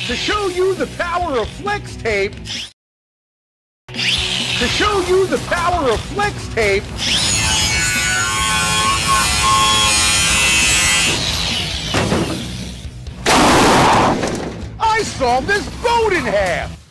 To show you the power of flex tape. To show you the power of flex tape. I sawed this boat in half.